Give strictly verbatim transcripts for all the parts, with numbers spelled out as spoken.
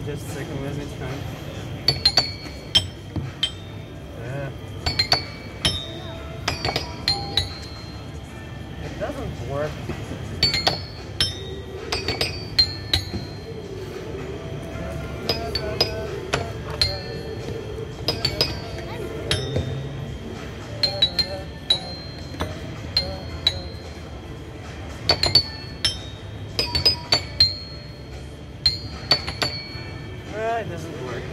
Just a second, let me try. Yeah. It doesn't work. Uh, it doesn't work.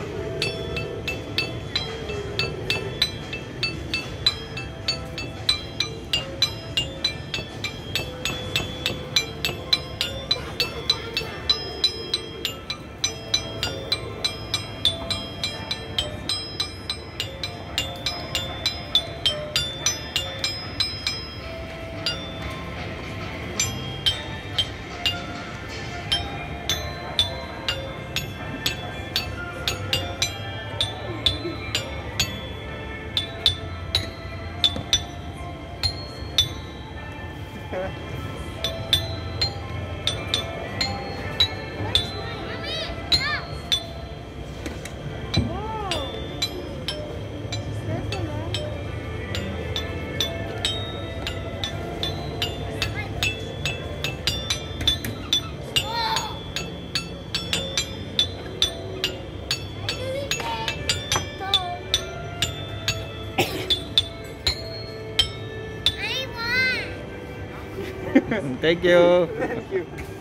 Thank you. Thank you.